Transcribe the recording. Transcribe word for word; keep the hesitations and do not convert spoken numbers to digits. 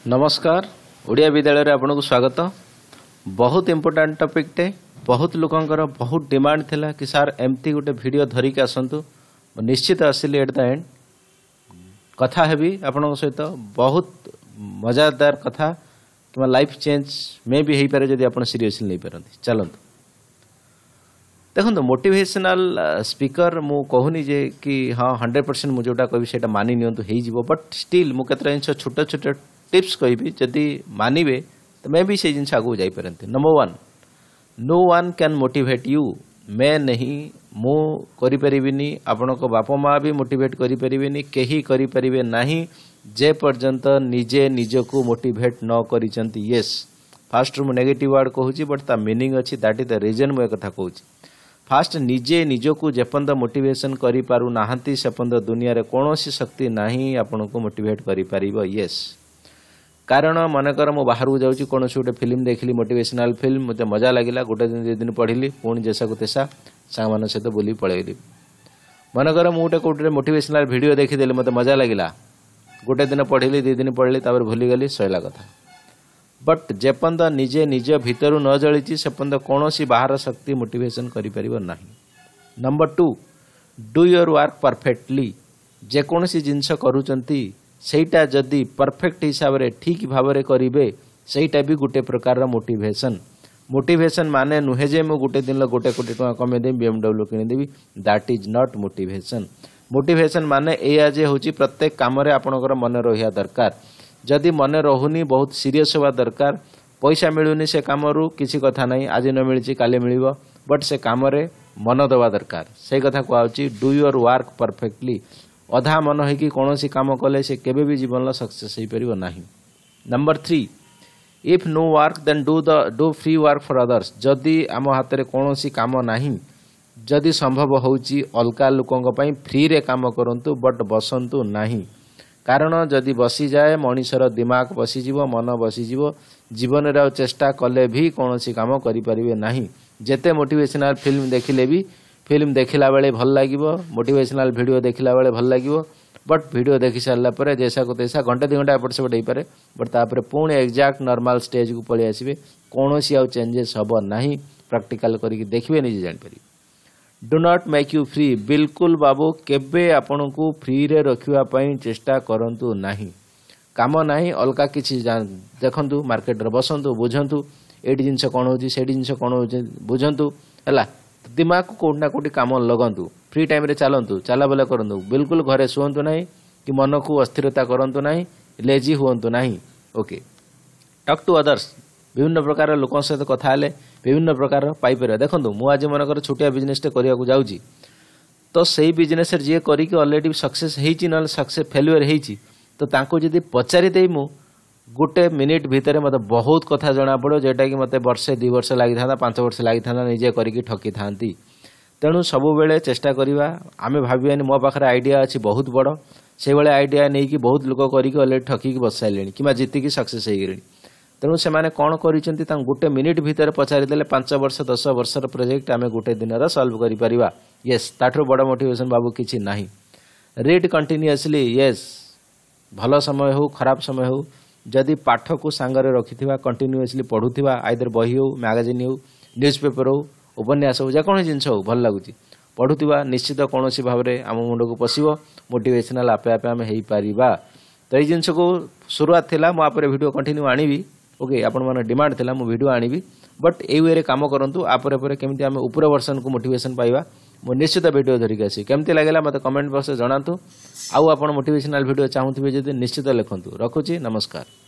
नमस्कार ओडिया विद्यालय आपको स्वागत। बहुत इम्पोर्टाट टॉपिक टे बहुत लोकंकर बहुत डिमांड थिला कि सार एमती गोटे वीडियो धरिक आसतु निश्चित आसिली एट द एंड कथा हेबी आपण सहित बहुत मजादार कथा कि लाइफ चेंज मे भी हो पारे जदि आप सीरियसली नहीं पारती। चलतु देखो मोटिवेशनल स्पीकर मु कहूनी जे कि हाँ हंड्रेड परसेंट मुझे जोटा कह मानि नियंतु बट स्टिल मुझे जिन छोट छोट टिप्स कहि जदि मानिबे तो मैं भी से जिन आगू जापारती। Number one, no one can motivate you. मैं नहीं मु करि परिबिनी, आपण को बापा माँ भी मोटिवेट करि परिबिनी, केही करि परिबे नाही जे पर्यंत निजे निजको मोटिवेट न करिसंती। यस फास्ट मु नेगेटिव वर्ड कहूची बट ता मीनिंग अछि दैट इज द रीजन मु कथा कहूची। फास्ट निजे निजको जेपंद मोटिवेशन करि पारु नाहंती सेपंद दुनिया रे कोनोसी शक्ति नाही आपण को मोटिवेट करि परिबो। यस कारण मनकर मु बाहर को जाऊँ कौन गोटे फिल्म देखली मोटिवेशनल फिल्म मत मजा लगे गोटे दिन दिन पढ़ी पुणी जैसा को तेसा सांग मान सहित बुली पलैली। मनकर मुझे कौटे मोटिवेशनल वीडियो देखीदेली मत मजा लगे गोटे दिन पढ़ी दी दिन पढ़ी तापर भूलीगली सैला कथा। बट जेपंद निजे निज भितर न जली सेपंद कौन बाहर शक्ति मोटिवेशन करि नाही। Number two, do your work perfectly. जेकोसी जिनस करूचंती सेटा जदि परफेक्ट हिसाब रे ठीक भाव रे करिवे सेटा भी गोटे प्रकार मोटिवेशन। मोटिवेशन माने नुहे जे मु गोटे दिन गोटे कोटी टका कमे देबी बीएमडब्ल्यू किनि देबी, that is not motivation. Motivation माने एया जे होची प्रत्येक काम रे आपनकर मन रहिया दरकार। जदि मन रहुनी बहुत सीरियस होवा दरकार। पैसा मिलुनी से काम रु किसी कथा नहीं, आज न मिलची काले मिलिबो बट से काम रे मन दवा दरकार। से कथा कहउची डू योर वर्क परफेक्टली। अधा मन है कि कौन सी काम कले से केबे भी जीवन सक्सेस हो पार नहीं। Number three, if no work then do the do free work for others. जदि आम हाथ में कौन सी काम नहीं, जदि संभव होची अलका लोकों पई फ्री रे काम करंतु बट बसंतु नहीं। कारण जदि बसी जाए मनीषर दिमाग बसीजीव, मन बसीजीव, जीवन रे चेष्टा कले भी कौन सी काम करि परिबे नहीं। जेते मोटिवेशनल फिल्म देखिले भी फिल्म देखला बेले भल लागिबो, मोटिवेशनल वीडियो देखला बेले भल लागिबो बट वीडियो देखि सारला परे जैसा को तैसा घंटे दु घंटा एपट सेपट हो पारे बट तापर पुणी एक्जाक्ट नॉर्मल स्टेज को पळि आसीबे। कोनोसी आउ चेंजेस हबो नाही। प्रैक्टिकल करिक देखिबे निजे जानि पारि। Do not make you free. बिल्कुल बाबू केबे आपन को फ्री रे रखिवा पई चेष्टा करंतु नाही। काम नाही अलका किछि देखंतु, मार्केट रे बसंतु, बुझंतु एडी जिंस कोन होची सेडी जिंस कोन होची बुझंतु हला। दिमाग को कोट ना कोटी काम लगंतु, फ्री टाइम रे चलंतु, चला बेला करंतु। बिल्कुल घरे सुहंतु नाही कि मन को अस्थिरता करंतु नाही, लेजी हुअंतु नाही। Okay, talk to others. विभिन्न प्रकार लोक सहित कथा हेले विभिन्न प्रकार पाई परिबा। देखंतु मु आज मनकर छोटिया बिजनेस टे करिया को जाउची तो सेही बिजनेस रे जे करी के ऑलरेडी सक्सेस हेची न सक्सेस फेल्युअर हेची तो तांको जदी पचारि देई मु गोटे मिनिट भितर मत बहुत कथा जना पड़ो जेटा कि मत वर्षे दु वर्ष लगी था, पांच वर्ष लगी था निजे करिकी ठकी थांती। तेणु सबु बेले चेष्टा करिवा। आमे भाबियानी मो पाखरे आइडिया अछि बहुत बड़, से बेले आइडिया नै कि बहुत लोक करिकी ऑलरेडी ठकी की बस साइलेनी किबा जीति की सक्सेस हे गेलेनी। तेणु से माने कोन करिसेंती ता गोटे मिनिट भितर पचारि देले पांच वर्ष दस वर्षर प्रोजेक्ट आमे गोटे दिन रा सॉल्व करि परिबा। यस ताठरो बड़ मोटिवेशन बाबू किछि नाही। Read continuously. यस भलो समय हो खराब समय हो जदि पाठ को सांगरे रखिथिबा कंटिन्यूअसली पढ़ुथिबा आइदर बही हो, मैगजीन हो, न्यूज़पेपर हो, उपन्यास हो, जेकोन जिंस हो भल लागुची पढ़ुथिबा निश्चित कोनोसी भाव रे आम मुंड को पसिबो। मोटिवेशनल आपे आपे आमे हेई पारिबा। तो ए जिंस को शुरुआत थिला मो आपरे वीडियो कंटिन्यू आनिबी। ओके, आपण माने डिमांड थिला मो वीडियो आनिबी बट ए वे रे काम करंतु। आपरे परे केमिति आमे ऊपर वर्षन को मोटिवेशन पाइबा मो निश्चित वीडियो धरिक आसी। केमिति लागला मते कमेंट बॉक्स रे जणांतु। आउ आपण मोटिवेशनल वीडियो चाहुथिबे जदि निश्चित लिखंतु। रखुची, नमस्कार।